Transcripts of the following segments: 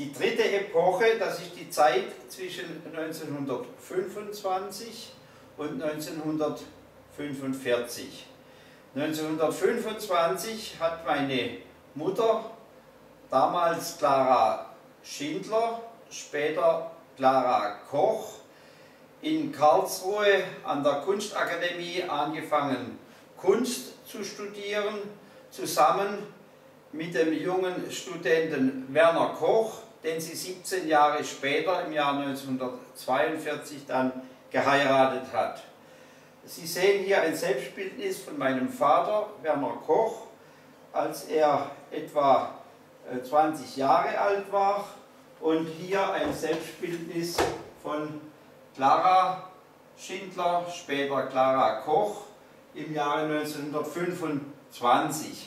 Die dritte Epoche, das ist die Zeit zwischen 1925 und 1945. 1925 hat meine Mutter, damals Clara Schindler, später Clara Koch, in Karlsruhe an der Kunstakademie angefangen, Kunst zu studieren, zusammen mit dem jungen Studenten Werner Koch, den sie 17 Jahre später, im Jahr 1942, dann geheiratet hat. Sie sehen hier ein Selbstbildnis von meinem Vater, Werner Koch, als er etwa 20 Jahre alt war, und hier ein Selbstbildnis von Clara Schindler, später Clara Koch, im Jahre 1925.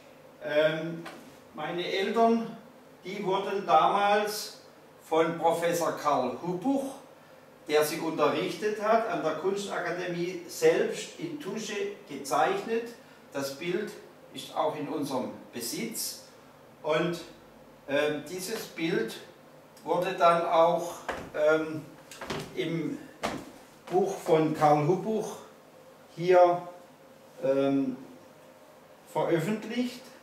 Meine Eltern, die wurden damals von Professor Karl Hubuch, der sie unterrichtet hat, an der Kunstakademie selbst in Tusche gezeichnet. Das Bild ist auch in unserem Besitz, und dieses Bild wurde dann auch im Buch von Karl Hubuch hier veröffentlicht.